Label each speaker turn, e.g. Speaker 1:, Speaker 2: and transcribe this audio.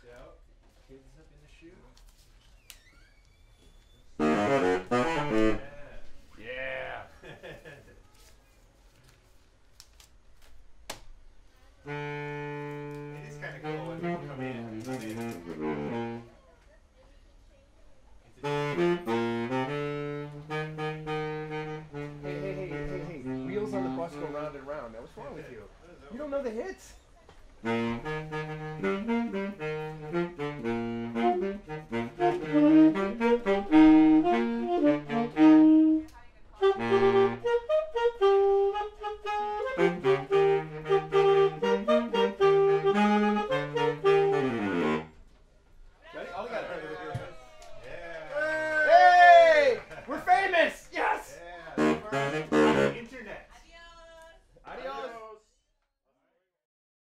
Speaker 1: out. Kids up in the chute. Yeah. It is kind of cool when people come in. Hey. Wheels on the bus go round and round. Now, what's wrong with you? You don't know the hits? Hey! We're famous! Yes! Yeah, internet. Adios.